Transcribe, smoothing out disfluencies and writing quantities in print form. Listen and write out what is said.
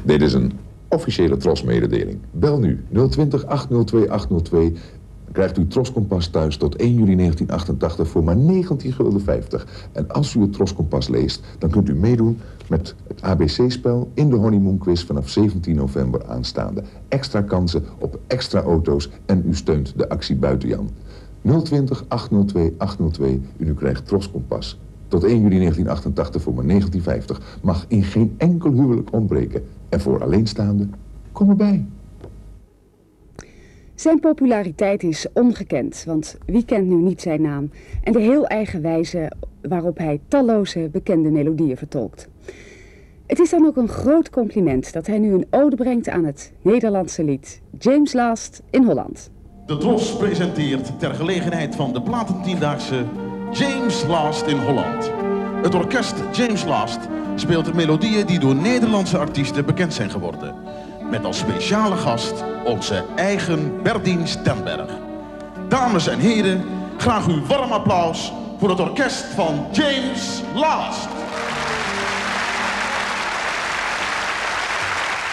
Dit is een officiële TROS-mededeling. Bel nu 020 802 802. Dan krijgt u TROS-kompas thuis tot 1 juli 1988 voor maar 19,50 gulden. En als u het TROS-kompas leest, dan kunt u meedoen met het ABC-spel in de Honeymoon Quiz vanaf 17 november aanstaande. Extra kansen op extra auto's en u steunt de actie Buitenjan. 020 802 802 en u krijgt TROS-kompas. Tot 1 juli 1988 voor maar 19,50. Mag in geen enkel huwelijk ontbreken. En voor alleenstaanden, kom erbij. Zijn populariteit is ongekend, want wie kent nu niet zijn naam en de heel eigen wijze waarop hij talloze bekende melodieën vertolkt. Het is dan ook een groot compliment dat hij nu een ode brengt aan het Nederlandse lied James Last in Holland. De TROS presenteert ter gelegenheid van de Platentiendaagse James Last in Holland. Het orkest James Last speelt melodieën die door Nederlandse artiesten bekend zijn geworden. Met als speciale gast onze eigen Berdien Stenberg. Dames en heren, graag uw warm applaus voor het orkest van James Last.